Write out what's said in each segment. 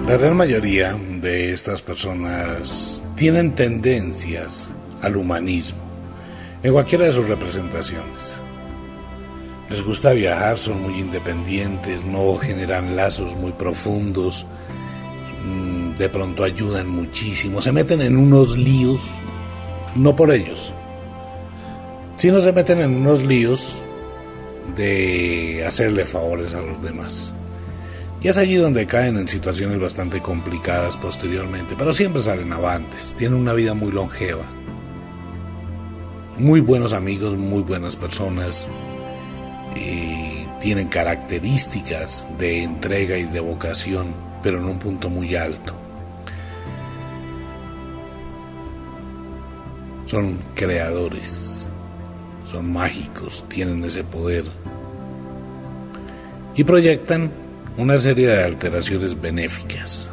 La gran mayoría de estas personas tienen tendencias al humanismo en cualquiera de sus representaciones. Les gusta viajar, son muy independientes, no generan lazos muy profundos, de pronto ayudan muchísimo, se meten en unos líos, no por ellos, sino se meten en unos líos de hacerle favores a los demás. Y es allí donde caen en situaciones bastante complicadas posteriormente, pero siempre salen avantes, tienen una vida muy longeva, muy buenos amigos, muy buenas personas, tienen características de entrega y de vocación, pero en un punto muy alto. Son creadores, son mágicos, tienen ese poder y proyectan una serie de alteraciones benéficas.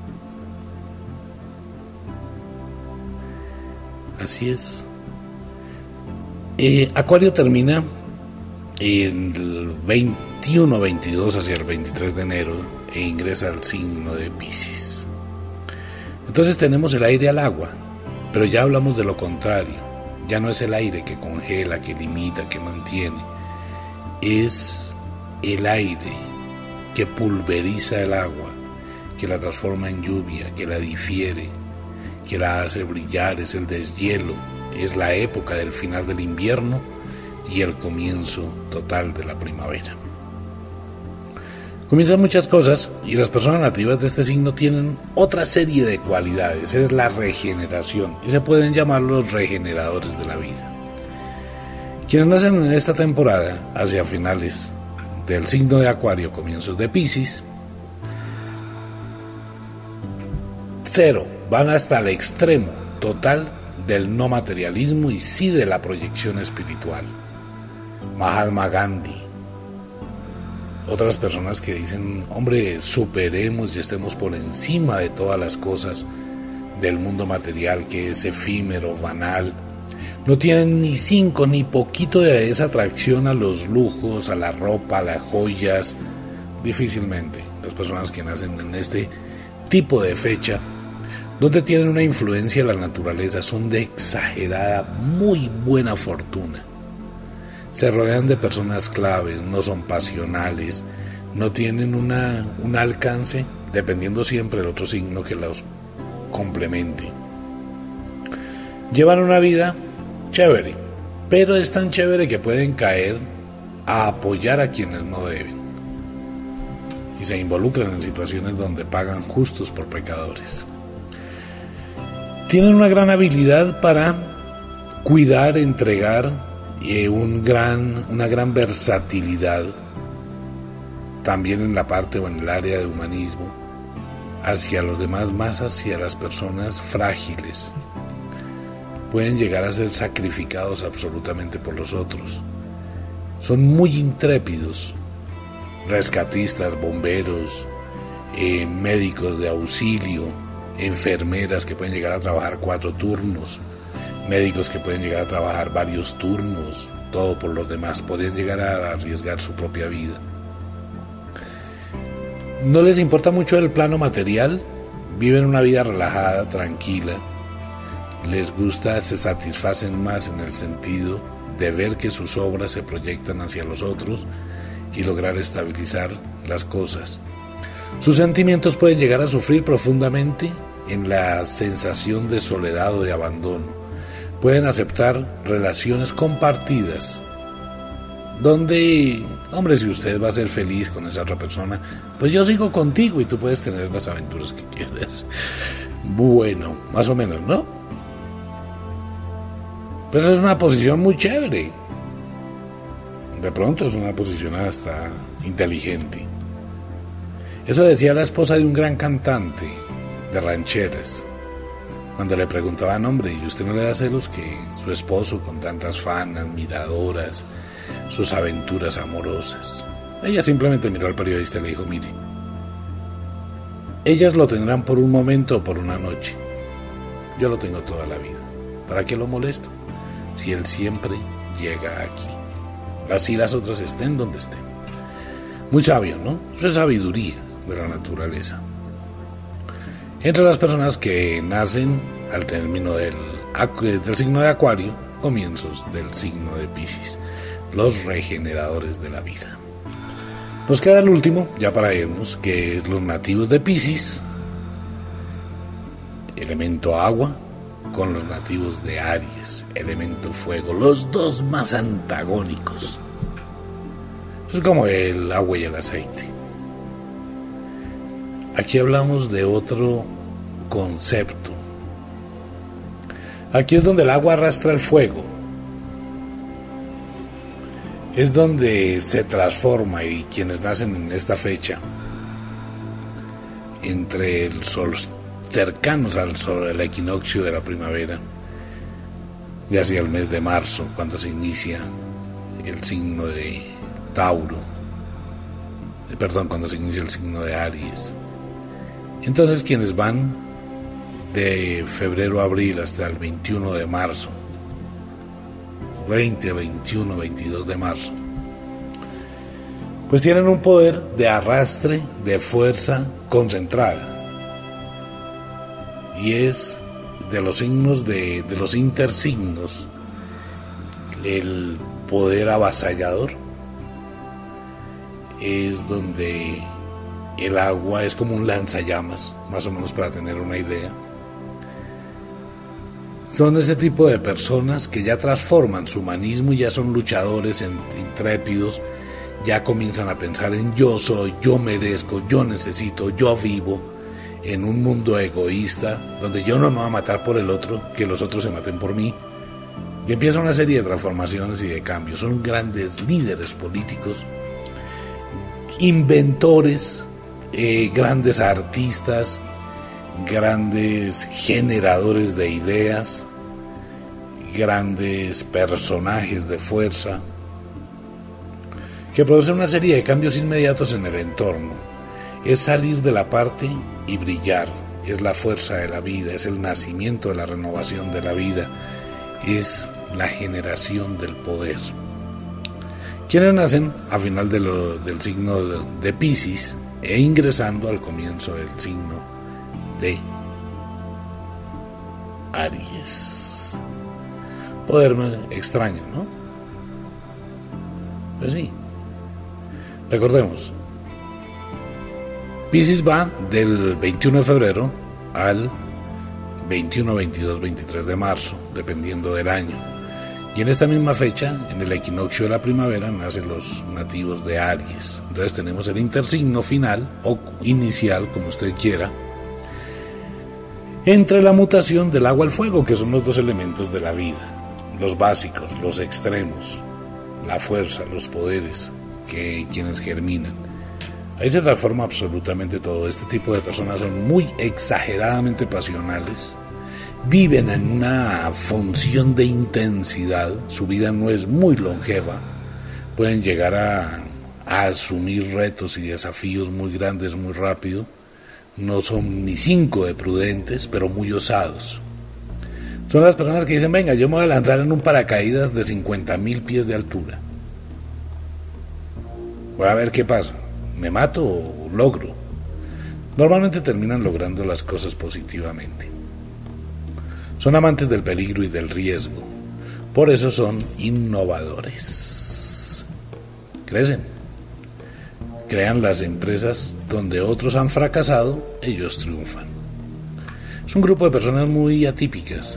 Así es. Acuario termina en el 21-22 hacia el 23 de enero e ingresa al signo de Piscis. Entonces tenemos el aire al agua, pero ya hablamos de lo contrario. Ya no es el aire que congela, que limita, que mantiene. Es el aire que pulveriza el agua, que la transforma en lluvia, que la difiere, que la hace brillar, es el deshielo, es la época del final del invierno y el comienzo total de la primavera. Comienzan muchas cosas y las personas nativas de este signo tienen otra serie de cualidades, es la regeneración y se pueden llamar los regeneradores de la vida. Quienes nacen en esta temporada, hacia finales del signo de Acuario, comienzos de Piscis, 0, van hasta el extremo total del no materialismo y sí de la proyección espiritual. Mahatma Gandhi, otras personas que dicen, hombre, superemos y estemos por encima de todas las cosas del mundo material que es efímero, banal. No tienen ni 5 ni poquito de esa atracción a los lujos, a la ropa, a las joyas. Difícilmente las personas que nacen en este tipo de fecha, donde tienen una influencia de la naturaleza, son de exagerada, muy buena fortuna. Se rodean de personas claves, no son pasionales, no tienen un alcance, dependiendo siempre del otro signo que los complemente. Llevan una vida chévere, pero es tan chévere que pueden caer a apoyar a quienes no deben y se involucran en situaciones donde pagan justos por pecadores. Tienen una gran habilidad para cuidar, entregar, una gran versatilidad también en la parte o en el área de humanismo hacia los demás, más hacia las personas frágiles. Pueden llegar a ser sacrificados absolutamente por los otros. Son muy intrépidos, rescatistas, bomberos, médicos de auxilio, enfermeras que pueden llegar a trabajar 4 turnos, médicos que pueden llegar a trabajar varios turnos, todo por los demás, podrían llegar a arriesgar su propia vida. No les importa mucho el plano material, viven una vida relajada, tranquila, les gusta, se satisfacen más en el sentido de ver que sus obras se proyectan hacia los otros y lograr estabilizar las cosas. Sus sentimientos pueden llegar a sufrir profundamente en la sensación de soledad o de abandono. Pueden aceptar relaciones compartidas, donde, hombre, si usted va a ser feliz con esa otra persona, pues yo sigo contigo y tú puedes tener las aventuras que quieras. Bueno, más o menos, ¿no? Pues es una posición muy chévere. De pronto es una posición hasta inteligente. Eso decía la esposa de un gran cantante de rancheras, cuando le preguntaban, hombre, ¿y usted no le da celos que su esposo con tantas fans, admiradoras, sus aventuras amorosas? Ella simplemente miró al periodista y le dijo, mire, ellas lo tendrán por un momento o por una noche. Yo lo tengo toda la vida. ¿Para qué lo molesto? Si él siempre llega aquí. Así las otras estén donde estén. Muy sabio, ¿no? Eso es sabiduría de la naturaleza. Entre las personas que nacen al término del signo de Acuario, comienzos del signo de Piscis, los regeneradores de la vida. Nos queda el último, ya para irnos, que es los nativos de Piscis, elemento agua, con los nativos de Aries, elemento fuego, los dos más antagónicos. Es como el agua y el aceite. Aquí hablamos de otro concepto. Aquí es donde el agua arrastra el fuego. Es donde se transforma, y quienes nacen en esta fecha, entre el sol, cercanos al sol, el equinoccio de la primavera, y hacia el mes de marzo, cuando se inicia el signo de Tauro, cuando se inicia el signo de Aries. Entonces quienes van de febrero a abril hasta el 21 de marzo, 20, 21, 22 de marzo, pues tienen un poder de arrastre, de fuerza concentrada, y es de los signos de los intersignos el poder avasallador. Es donde el agua es como un lanzallamas, más o menos, para tener una idea. Son ese tipo de personas que ya transforman su humanismo y ya son luchadores intrépidos, ya comienzan a pensar en yo soy, yo merezco, yo necesito, yo vivo en un mundo egoísta, donde yo no me voy a matar por el otro, que los otros se maten por mí. Y empieza una serie de transformaciones y de cambios. Son grandes líderes políticos, inventores, grandes artistas, grandes generadores de ideas, grandes personajes de fuerza, que producen una serie de cambios inmediatos en el entorno. Es salir de la parte y brillar, es la fuerza de la vida, es el nacimiento de la renovación de la vida, es la generación del poder. Quienes nacen a final del signo de Piscis e ingresando al comienzo del signo de Aries. Poder extraño, ¿no? Pues sí. Recordemos, Piscis va del 21 de febrero al 21, 22, 23 de marzo, dependiendo del año. Y en esta misma fecha, en el equinoccio de la primavera, nacen los nativos de Aries. Entonces tenemos el intersigno final, o inicial, como usted quiera, entre la mutación del agua al fuego, que son los dos elementos de la vida, los básicos, los extremos, la fuerza, los poderes, quienes germinan. Ahí se transforma absolutamente todo. Este tipo de personas son muy exageradamente pasionales, viven en una función de intensidad, su vida no es muy longeva, pueden llegar a asumir retos y desafíos muy grandes muy rápido, no son ni 5 de prudentes, pero muy osados. Son las personas que dicen, venga, yo me voy a lanzar en un paracaídas de 50.000 pies de altura, voy a ver qué pasa, me mato o logro. Normalmente terminan logrando las cosas positivamente. Son amantes del peligro y del riesgo, por eso son innovadores. Crecen, crean las empresas donde otros han fracasado, ellos triunfan. Es un grupo de personas muy atípicas,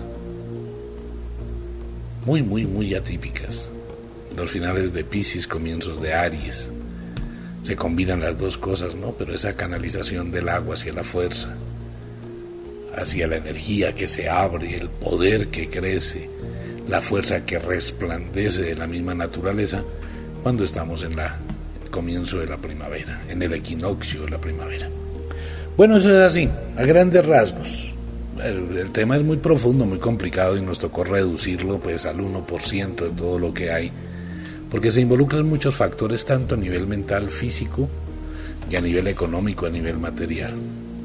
muy atípicas. Los finales de Piscis, comienzos de Aries, se combinan las dos cosas, ¿no? Pero esa canalización del agua hacia la fuerza, hacia la energía que se abre, el poder que crece, la fuerza que resplandece de la misma naturaleza cuando estamos en el comienzo de la primavera, en el equinoccio de la primavera. Bueno, eso es así, a grandes rasgos. El tema es muy profundo, muy complicado, y nos tocó reducirlo pues al 1% de todo lo que hay, porque se involucran muchos factores, tanto a nivel mental, físico, y a nivel económico, a nivel material.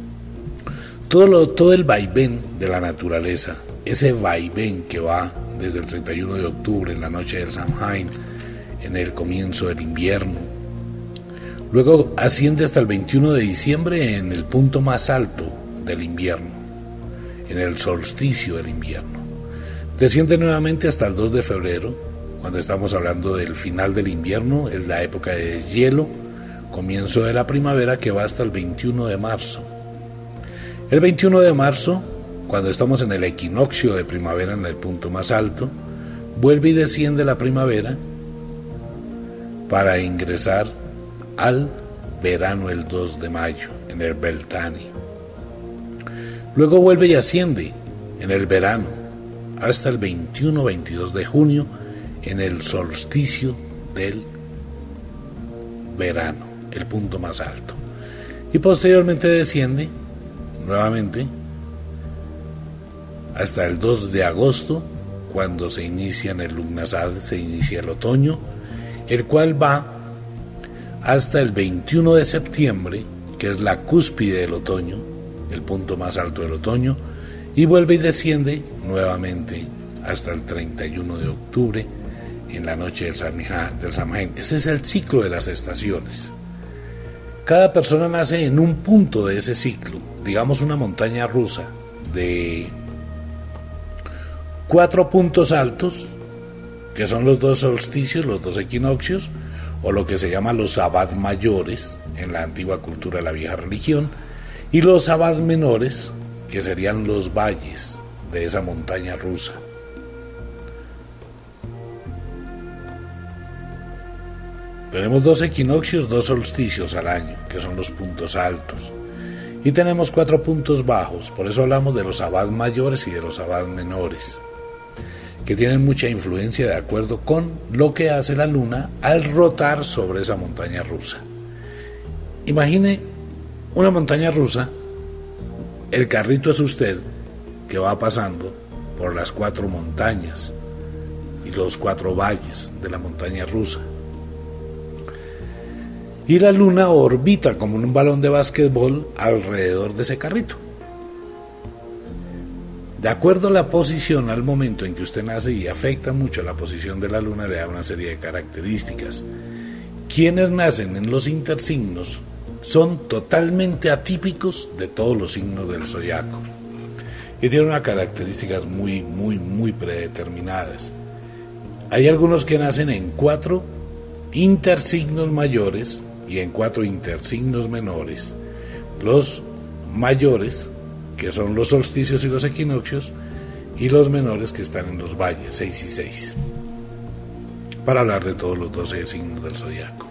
Todo el vaivén de la naturaleza, ese vaivén que va desde el 31 de octubre, en la noche del Samhain, en el comienzo del invierno, luego asciende hasta el 21 de diciembre en el punto más alto del invierno, en el solsticio del invierno. Desciende nuevamente hasta el 2 de febrero, cuando estamos hablando del final del invierno, es la época de deshielo, comienzo de la primavera que va hasta el 21 de marzo. El 21 de marzo, cuando estamos en el equinoccio de primavera en el punto más alto, vuelve y desciende la primavera para ingresar al verano el 2 de mayo, en el Beltane. Luego vuelve y asciende en el verano hasta el 21-22 de junio en el solsticio del verano, el punto más alto. Y posteriormente desciende nuevamente hasta el 2 de agosto, cuando se inicia en el Lugnasad, se inicia el otoño, el cual va hasta el 21 de septiembre, que es la cúspide del otoño, el punto más alto del otoño, y vuelve y desciende nuevamente hasta el 31 de octubre, en la noche del Samhain. Ese es el ciclo de las estaciones. Cada persona nace en un punto de ese ciclo, digamos una montaña rusa de 4 puntos altos, que son los 2 solsticios, los 2 equinoccios, o lo que se llama los sabbat mayores en la antigua cultura de la vieja religión, y los sabbat menores, que serían los valles de esa montaña rusa. Tenemos 2 equinoccios, 2 solsticios al año, que son los puntos altos. Y tenemos 4 puntos bajos, por eso hablamos de los sabbat mayores y de los sabbat menores, que tienen mucha influencia de acuerdo con lo que hace la luna al rotar sobre esa montaña rusa. Imagine una montaña rusa, el carrito es usted, que va pasando por las 4 montañas y los 4 valles de la montaña rusa. Y la luna orbita como un balón de básquetbol alrededor de ese carrito. De acuerdo a la posición al momento en que usted nace, y afecta mucho la posición de la luna, le da una serie de características. Quienes nacen en los intersignos son totalmente atípicos de todos los signos del zodiaco. Y tienen unas características muy predeterminadas. Hay algunos que nacen en 4 intersignos mayores y en 4 intersignos menores. Los mayores, que son los solsticios y los equinoccios, y los menores, que están en los valles, 6 y 6, para hablar de todos los 12 signos del zodiaco.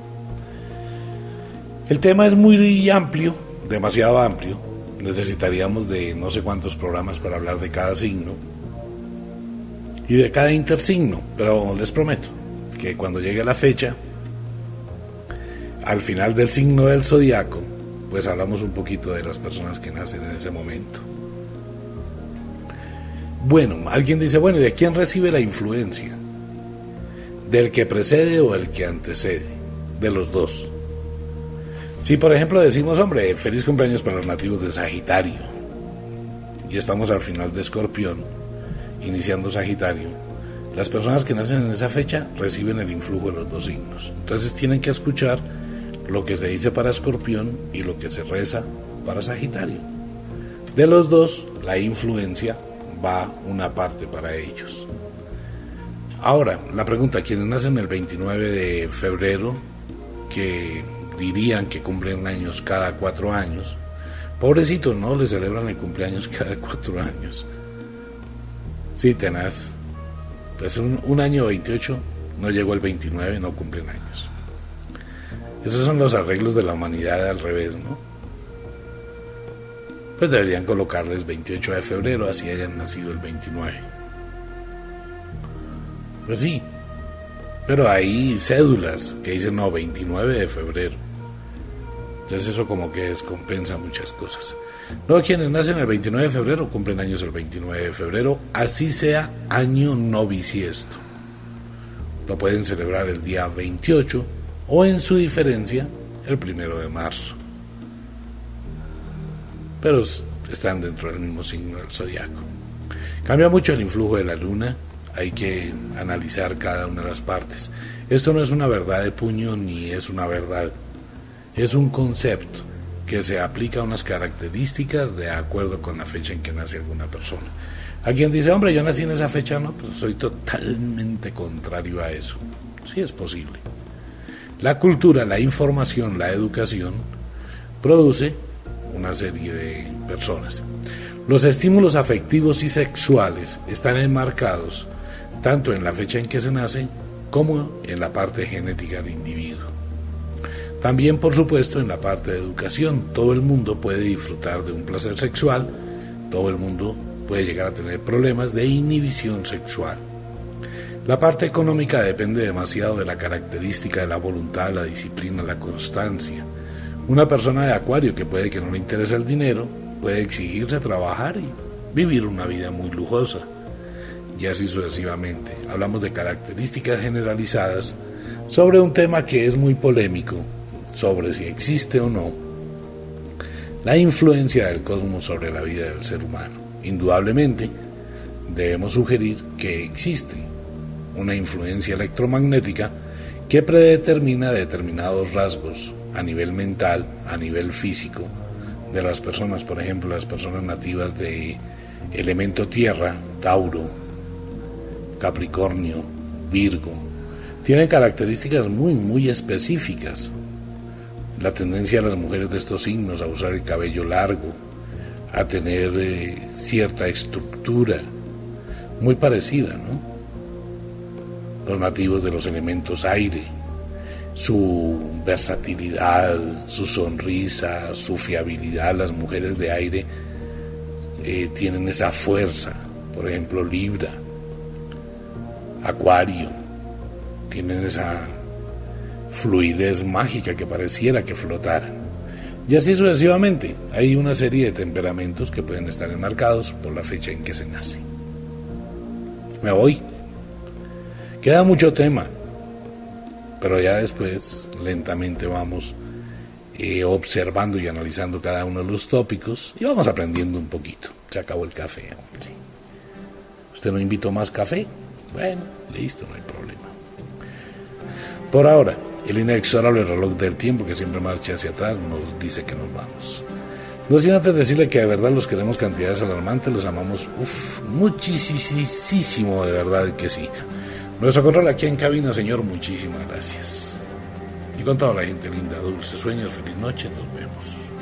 El tema es muy amplio, demasiado amplio. Necesitaríamos de no sé cuántos programas para hablar de cada signo y de cada intersigno, pero les prometo que cuando llegue la fecha, al final del signo del zodiaco, pues hablamos un poquito de las personas que nacen en ese momento. Bueno, alguien dice, bueno, ¿y de quién recibe la influencia? ¿Del que precede o del que antecede? De los dos. Si por ejemplo decimos, hombre, feliz cumpleaños para los nativos de Sagitario, y estamos al final de Escorpión, iniciando Sagitario, las personas que nacen en esa fecha reciben el influjo de los 2 signos. Entonces tienen que escuchar lo que se dice para Escorpión y lo que se reza para Sagitario. De los dos, la influencia va una parte para ellos. Ahora, la pregunta, quienes nacen el 29 de febrero, que dirían que cumplen años cada 4 años, pobrecitos, ¿no? Les celebran el cumpleaños cada 4 años. Sí, tenaz. Pues un año 28, no llegó el 29, no cumplen años. Esos son los arreglos de la humanidad al revés, ¿no? Pues deberían colocarles 28 de febrero, así hayan nacido el 29. Pues sí, pero hay cédulas que dicen, no, 29 de febrero. Entonces eso como que descompensa muchas cosas. Luego quienes nacen el 29 de febrero cumplen años el 29 de febrero, así sea año no bisiesto. Lo pueden celebrar el día 28 o en su diferencia el 1 de marzo. Pero están dentro del mismo signo del zodiaco. Cambia mucho el influjo de la luna, hay que analizar cada una de las partes. Esto no es una verdad de puño ni es una verdad, es un concepto que se aplica a unas características de acuerdo con la fecha en que nace alguna persona. A quien dice, hombre, yo nací en esa fecha, no, pues soy totalmente contrario a eso. Sí es posible. La cultura, la información, la educación produce una serie de personas. Los estímulos afectivos y sexuales están enmarcados tanto en la fecha en que se nace como en la parte genética del individuo. También, por supuesto, en la parte de educación. Todo el mundo puede disfrutar de un placer sexual, todo el mundo puede llegar a tener problemas de inhibición sexual. La parte económica depende demasiado de la característica de la voluntad, la disciplina, la constancia. Una persona de Acuario que puede que no le interese el dinero, puede exigirse trabajar y vivir una vida muy lujosa, y así sucesivamente. Hablamos de características generalizadas sobre un tema que es muy polémico, sobre si existe o no la influencia del cosmos sobre la vida del ser humano. Indudablemente, debemos sugerir que existe una influencia electromagnética que predetermina determinados rasgos a nivel mental, a nivel físico, de las personas. Por ejemplo, las personas nativas de elemento tierra, Tauro, Capricornio, Virgo, tienen características muy específicas. La tendencia de las mujeres de estos signos a usar el cabello largo, a tener cierta estructura muy parecida, ¿no? Los nativos de los elementos aire, su versatilidad, su sonrisa, su fiabilidad. Las mujeres de aire tienen esa fuerza. Por ejemplo, Libra, Acuario, tienen esa fluidez mágica que pareciera que flotaran. Y así sucesivamente. Hay una serie de temperamentos que pueden estar enmarcados por la fecha en que se nace. Me voy. Queda mucho tema, pero ya después lentamente vamos observando y analizando cada uno de los tópicos y vamos aprendiendo un poquito. Se acabó el café, hombre. ¿Usted no invitó más café? Bueno, listo, no hay problema. Por ahora, el inexorable reloj del tiempo que siempre marcha hacia atrás nos dice que nos vamos. No sin antes decirle que de verdad los queremos cantidades alarmantes, los amamos muchísimo, de verdad que sí. Nuestro control aquí en cabina, señor, muchísimas gracias. Y con toda la gente linda, dulces sueños, feliz noche, nos vemos.